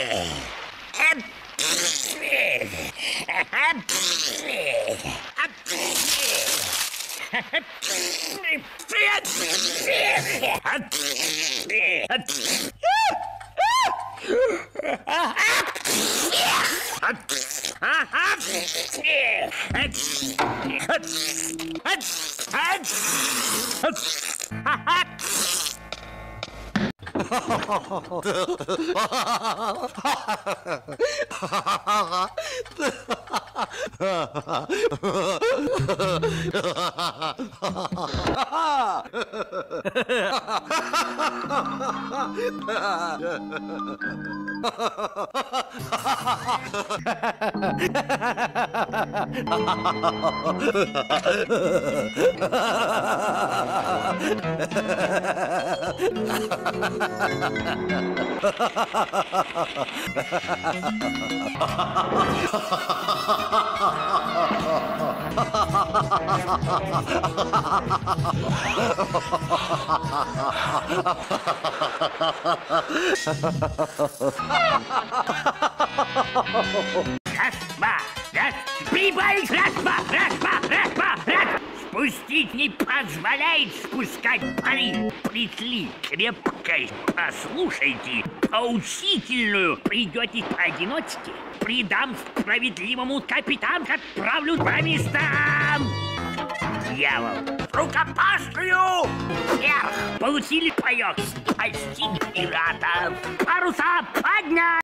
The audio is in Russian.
Прибавить раз, два. Спустить не позволяет спускать пары. Пришли крепкой. Послушайте, поучительную. Придете поодиночке. Придам справедливому капитан, отправлю по местам. Дьявол. Рукопашную! Вверх! Получили паёк. Спасти пиратов. Паруса поднять!